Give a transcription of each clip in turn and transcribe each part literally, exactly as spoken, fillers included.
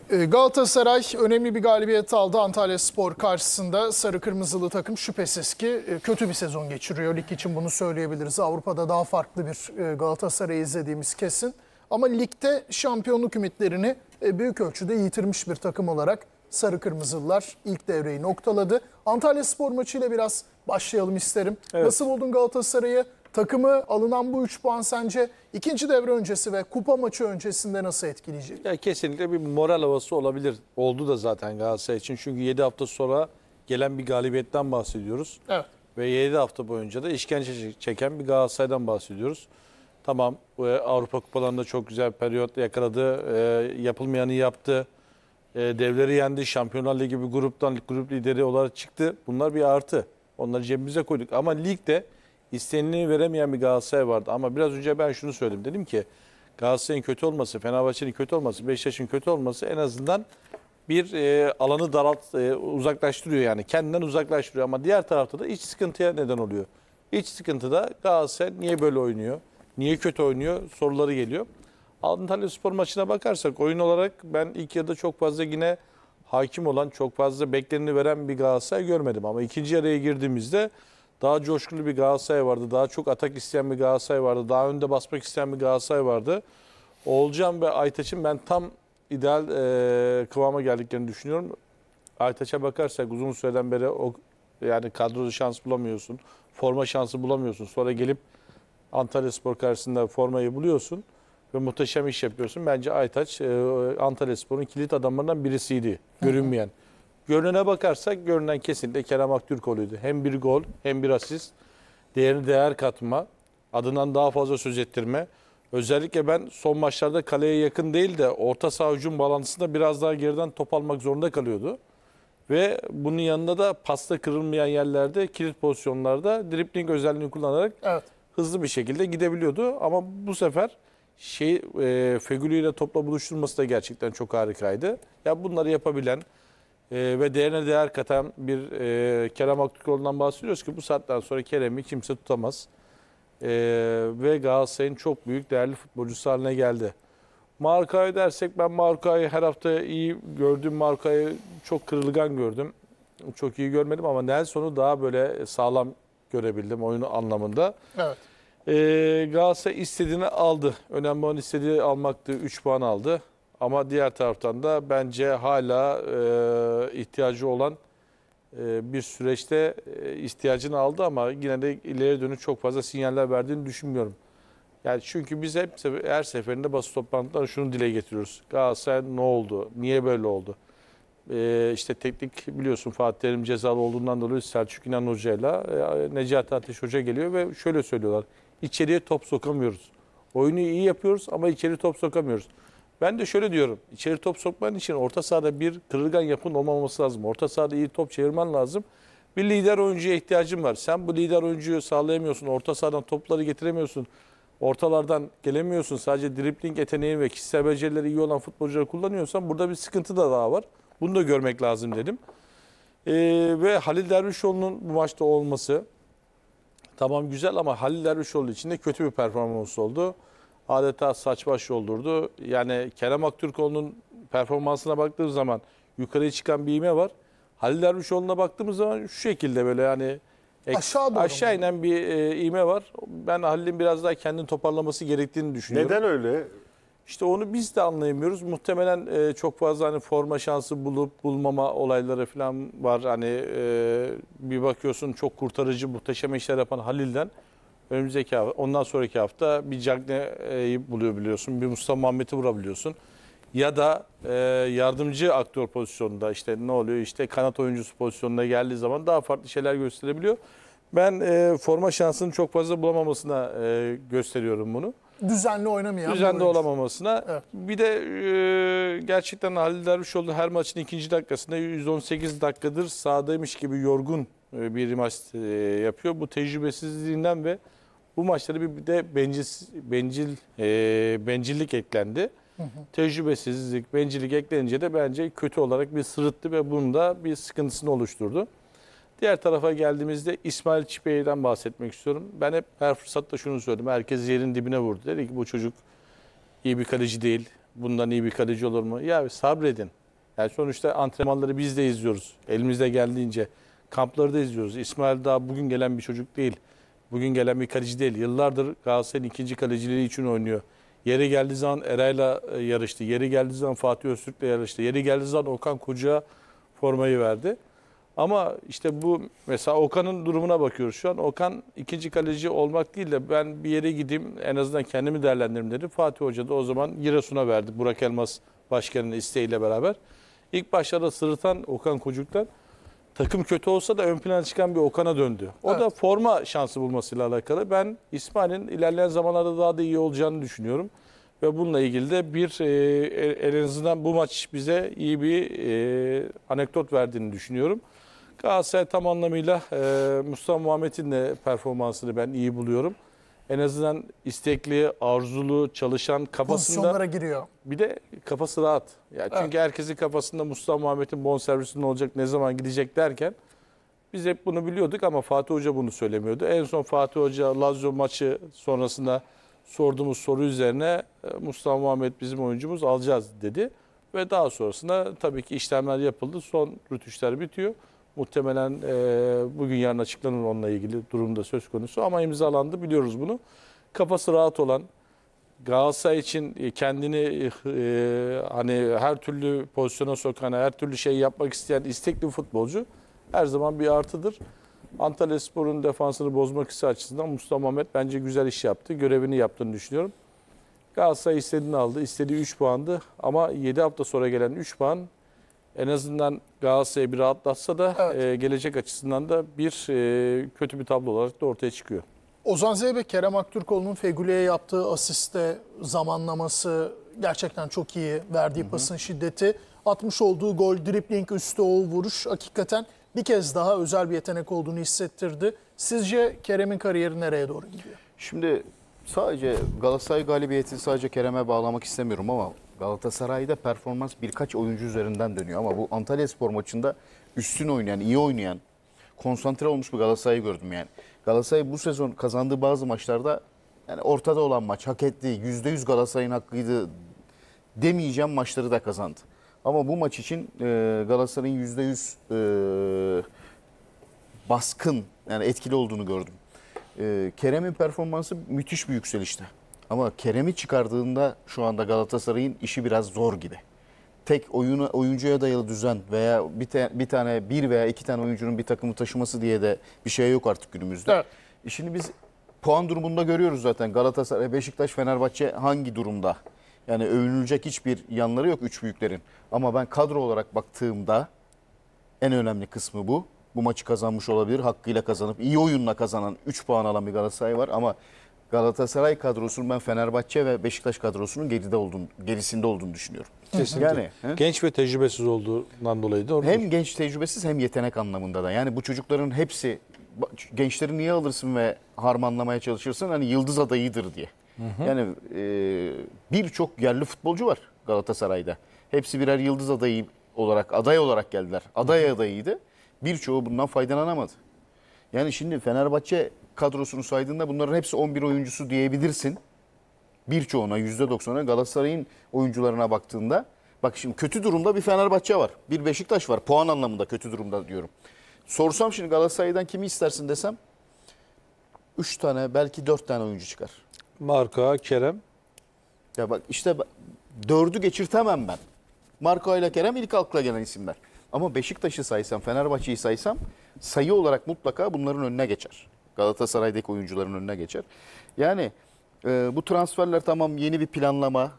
Galatasaray önemli bir galibiyet aldı Antalyaspor karşısında. Sarı kırmızılı takım şüphesiz ki kötü bir sezon geçiriyor. Lig için bunu söyleyebiliriz. Avrupa'da daha farklı bir Galatasaray izlediğimiz kesin. Ama ligde şampiyonluk ümitlerini büyük ölçüde yitirmiş bir takım olarak Sarı Kırmızılılar ilk devreyi noktaladı. Antalyaspor maçıyla biraz başlayalım isterim. Evet. Nasıl buldun Galatasaray'ı? Takımı alınan bu üç puan sence ikinci devre öncesi ve kupa maçı öncesinde nasıl etkileyecek? Ya kesinlikle bir moral havası olabilir. Oldu da zaten Galatasaray için. Çünkü yedi hafta sonra gelen bir galibiyetten bahsediyoruz. Evet. Ve yedi hafta boyunca da işkence çeken bir Galatasaray'dan bahsediyoruz. Tamam, Avrupa kupalarında çok güzel periyot yakaladı. E, yapılmayanı yaptı. E, devleri yendi. Şampiyonlar Ligi bir gruptan grup lideri olarak çıktı. Bunlar bir artı. Onları cebimize koyduk. Ama ligde İstenileni veremeyen bir Galatasaray vardı. Ama biraz önce ben şunu söyledim. Dedim ki Galatasaray'ın kötü olması, Fenerbahçe'nin kötü olması, Beşiktaş'ın kötü olması en azından bir e, alanı daralt, e, uzaklaştırıyor yani. Kendinden uzaklaştırıyor. Ama diğer tarafta da iç sıkıntıya neden oluyor. İç sıkıntıda Galatasaray niye böyle oynuyor? Niye kötü oynuyor? Soruları geliyor. Antalyaspor maçına bakarsak oyun olarak ben ilk yarıda çok fazla yine hakim olan, çok fazla bekleneni veren bir Galatasaray görmedim. Ama ikinci yarıya girdiğimizde daha coşkulu bir Galatasaray vardı. Daha çok atak isteyen bir Galatasaray vardı. Daha önde basmak isteyen bir Galatasaray vardı. Oğulcan ve Aytaç'ın ben tam ideal e, kıvama geldiklerini düşünüyorum. Aytaç'a bakarsak uzun süreden beri o yani kadroda şans bulamıyorsun. Forma şansı bulamıyorsun. Sonra gelip Antalyaspor karşısında formayı buluyorsun ve muhteşem iş yapıyorsun. Bence Aytaç e, Antalyaspor'un kilit adamlarından birisiydi. Görünmeyen. Görünene bakarsak görünen kesinlikle Kerem Aktürkoğlu'ydu. Hem bir gol hem bir asist. Değerini değer katma. Adından daha fazla söz ettirme. Özellikle ben son maçlarda kaleye yakın değil de orta saha hücum balansında biraz daha geriden top almak zorunda kalıyordu. Ve bunun yanında da pasta kırılmayan yerlerde, kilit pozisyonlarda dribling özelliğini kullanarak evet. hızlı bir şekilde gidebiliyordu. Ama bu sefer şey e, Fegüli ile topla buluşturması da gerçekten çok harikaydı. Ya bunları yapabilen Ee, ve değerine değer katan bir e, Kerem Aktürkoğlu'ndan bahsediyoruz ki bu saatten sonra Kerem'i kimse tutamaz. Ee, ve Galatasaray'ın çok büyük değerli futbolcusu haline geldi. Marka'yı dersek ben Marka'yı her hafta iyi gördüm. Marka'yı çok kırılgan gördüm. Çok iyi görmedim ama Nelson'u daha böyle sağlam görebildim oyunu anlamında. Evet. Ee, Galatasaray istediğini aldı. Önemli olan istediği almaktı. üç puan aldı. Ama diğer taraftan da bence hala e, ihtiyacı olan e, bir süreçte e, ihtiyacını aldı ama yine de ileri dönük çok fazla sinyaller verdiğini düşünmüyorum. Yani çünkü biz hep her seferinde basın toplantılarında şunu dile getiriyoruz. Galatasaray ne oldu? Niye böyle oldu? E, işte teknik biliyorsun Fatih Terim cezalı olduğundan dolayı Selçuk İnan Hoca'yla e, Necati Ateş Hoca geliyor ve şöyle söylüyorlar. İçeriye top sokamıyoruz. Oyunu iyi yapıyoruz ama içeri top sokamıyoruz. Ben de şöyle diyorum, içeri top sokman için orta sahada bir kırılgan yapın olmaması lazım. Orta sahada iyi top çevirmen lazım. Bir lider oyuncuya ihtiyacın var. Sen bu lider oyuncuyu sağlayamıyorsun, orta sahadan topları getiremiyorsun. Ortalardan gelemiyorsun. Sadece dribling yeteneği ve kişisel becerileri iyi olan futbolcuları kullanıyorsan burada bir sıkıntı da daha var. Bunu da görmek lazım dedim. Ee, ve Halil Dervişoğlu'nun bu maçta olması tamam güzel ama Halil Dervişoğlu için de kötü bir performans oldu. Adeta saç baş yoldurdu. Yani Kerem Aktürkoğlu'nun performansına baktığımız zaman yukarıya çıkan bir ivme var. Halil Dervişoğlu'na baktığımız zaman şu şekilde böyle yani aşağı, aşağı inen bir e, ivme var. Ben Halil'in biraz daha kendini toparlaması gerektiğini düşünüyorum. Neden öyle? İşte onu biz de anlayamıyoruz. Muhtemelen e, çok fazla hani forma şansı bulup bulmama olayları falan var. Hani e, bir bakıyorsun çok kurtarıcı, muhteşem işler yapan Halil'den önümüzdeki hafta, ondan sonraki hafta bir Cagne'yi buluyor biliyorsun. Bir Mustafa Muhammed'i vurabiliyorsun. Ya da e, yardımcı aktör pozisyonunda işte ne oluyor? İşte kanat oyuncusu pozisyonuna geldiği zaman daha farklı şeyler gösterebiliyor. Ben e, forma şansını çok fazla bulamamasına e, gösteriyorum bunu. Düzenli oynamayan. Düzenli olamamasına. Evet. Bir de e, gerçekten Halil Dervişoğlu her maçın ikinci dakikasında yüz on sekiz dakikadır sahadaymış gibi yorgun e, bir maç e, yapıyor. Bu tecrübesizliğinden ve bu maçlara bir de bencil, bencil e, bencillik eklendi. Hı hı. Tecrübesizlik, bencillik eklenince de bence kötü olarak bir sırıttı ve bunun da bir sıkıntısını oluşturdu. Diğer tarafa geldiğimizde İsmail Çipe'den bahsetmek istiyorum. Ben hep her fırsatta şunu söyledim. Herkes yerin dibine vurdu. Dedi ki bu çocuk iyi bir kaleci değil. Bundan iyi bir kaleci olur mu? Ya sabredin. Yani sonuçta antrenmanları biz de izliyoruz. Elimizde geldiğince. Kampları da izliyoruz. İsmail daha bugün gelen bir çocuk değil. Bugün gelen bir kaleci değil. Yıllardır Galatasaray'ın ikinci kaleciliği için oynuyor. Yeri geldiği zaman Eray'la yarıştı. Yeri geldiği zaman Fatih Öztürk'le yarıştı. Yeri geldiği zaman Okan Koca'a formayı verdi. Ama işte bu mesela Okan'ın durumuna bakıyoruz şu an. Okan ikinci kaleci olmak değil de ben bir yere gideyim en azından kendimi değerlendiririm dedi. Fatih Hoca da o zaman Giresun'a verdi. Burak Elmas başkanının isteğiyle beraber. İlk başlarda sırıtan Okan Kocuk'tan takım kötü olsa da ön plana çıkan bir Okan'a döndü. O Evet. da forma şansı bulmasıyla alakalı. Ben İsmail'in ilerleyen zamanlarda daha da iyi olacağını düşünüyorum. Ve bununla ilgili de bir e, en azından bu maç bize iyi bir e, anekdot verdiğini düşünüyorum. Galatasaray tam anlamıyla e, Mustafa Muhammed'in de performansını ben iyi buluyorum. En azından istekli, arzulu, çalışan, kafasında Pozisyonlara giriyor. bir de kafası rahat. Yani çünkü Evet. herkesin kafasında Mustafa Muhammed'in bonservisi ne olacak, ne zaman gidecek derken biz hep bunu biliyorduk ama Fatih Hoca bunu söylemiyordu. En son Fatih Hoca Lazio maçı sonrasında sorduğumuz soru üzerine Mustafa Muhammed bizim oyuncumuz alacağız dedi. Ve daha sonrasında tabii ki işlemler yapıldı. Son rütuşlar bitiyor. Muhtemelen e, bugün yarın açıklanır onunla ilgili durumda söz konusu ama imzalandı biliyoruz bunu. Kafası rahat olan, Galatasaray için kendini e, hani her türlü pozisyona sokan, her türlü şey yapmak isteyen istekli bir futbolcu her zaman bir artıdır. Antalyaspor'un defansını bozmak ise açısından Mustafa Muhammed bence güzel iş yaptı. Görevini yaptığını düşünüyorum. Galatasaray istediğini aldı. İstediği üç puandı ama yedi hafta sonra gelen üç puan en azından Galatasaray'ı bir rahatlatsa da Evet. e, gelecek açısından da bir e, kötü bir tablo olarak da ortaya çıkıyor. Ozan Zeybek, Kerem Aktürkoğlu'nun Fegüli'ye yaptığı asiste, zamanlaması gerçekten çok iyi. Verdiği pasın şiddeti, atmış olduğu gol, dribling üstü o vuruş hakikaten bir kez daha özel bir yetenek olduğunu hissettirdi. Sizce Kerem'in kariyeri nereye doğru gidiyor? Şimdi sadece Galatasaray galibiyetini sadece Kerem'e bağlamak istemiyorum ama Galatasaray'da performans birkaç oyuncu üzerinden dönüyor. Ama bu Antalyaspor maçında üstün oynayan, iyi oynayan, konsantre olmuş bir Galatasaray'ı gördüm yani. Galatasaray bu sezon kazandığı bazı maçlarda yani ortada olan maç, hak ettiği, yüzde yüz Galatasaray'ın hakkıydı demeyeceğim maçları da kazandı. Ama bu maç için e, Galatasaray'ın yüzde yüz e, baskın, yani etkili olduğunu gördüm. E, Kerem'in performansı müthiş bir yükselişte. Ama Kerem'i çıkardığında şu anda Galatasaray'ın işi biraz zor gibi. Tek oyuna, oyuncuya dayalı düzen veya bir, te, bir tane bir veya iki tane oyuncunun bir takımı taşıması diye de bir şey yok artık günümüzde. Evet. Şimdi biz puan durumunda görüyoruz zaten. Galatasaray, Beşiktaş, Fenerbahçe hangi durumda? Yani övünülecek hiçbir yanları yok üç büyüklerin. Ama ben kadro olarak baktığımda en önemli kısmı bu. Bu maçı kazanmış olabilir. Hakkıyla kazanıp iyi oyunla kazanan üç puan alan bir Galatasaray var ama Galatasaray kadrosunun ben Fenerbahçe ve Beşiktaş kadrosunun geride olduğunu, gerisinde olduğunu düşünüyorum. Kesinlikle. Yani he? Genç ve tecrübesiz olduğundan dolayı da orada. Hem genç tecrübesiz hem yetenek anlamında da. Yani bu çocukların hepsi gençleri niye alırsın ve harmanlamaya çalışırsın? Hani yıldız adayıdır diye. Hı hı. Yani e, birçok yerli futbolcu var Galatasaray'da. Hepsi birer yıldız adayı olarak, aday olarak geldiler. Aday hı hı. adayıydı. Birçoğu bundan faydalanamadı. Yani şimdi Fenerbahçe kadrosunu saydığında bunların hepsi on bir oyuncusu diyebilirsin. Birçoğuna, yüzde doksanına Galatasaray'ın oyuncularına baktığında bak şimdi kötü durumda bir Fenerbahçe var. Bir Beşiktaş var. Puan anlamında kötü durumda diyorum. Sorsam şimdi Galatasaray'dan kimi istersin desem üç tane belki dört tane oyuncu çıkar. Marka, Kerem. Ya bak işte dördü geçirtemem ben. Marka ile Kerem ilk akla gelen isimler. Ama Beşiktaş'ı saysam, Fenerbahçe'yi saysam sayı olarak mutlaka bunların önüne geçer. Galatasaray'daki oyuncuların önüne geçer. Yani e, bu transferler tamam yeni bir planlama.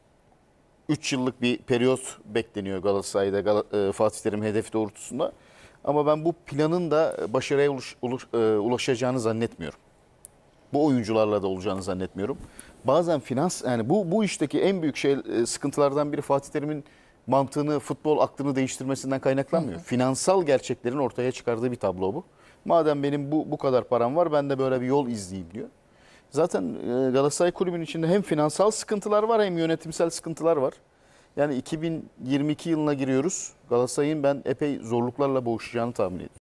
üç yıllık bir periyot bekleniyor Galatasaray'da Gal- e, Fatih Terim hedefi doğrultusunda. Ama ben bu planın da başarıya ulaş, ulaş, e, ulaşacağını zannetmiyorum. Bu oyuncularla da olacağını zannetmiyorum. Bazen finans yani bu bu işteki en büyük şey e, sıkıntılardan biri Fatih Terim'in mantığını, futbol aklını değiştirmesinden kaynaklanmıyor. Hı hı. Finansal gerçeklerin ortaya çıkardığı bir tablo bu. Madem benim bu bu kadar param var ben de böyle bir yol izleyeyim diyor. Zaten e, Galatasaray Kulübü'nün içinde hem finansal sıkıntılar var hem yönetimsel sıkıntılar var. Yani iki bin yirmi iki yılına giriyoruz. Galatasaray'ın ben epey zorluklarla boğuşacağını tahmin ediyorum.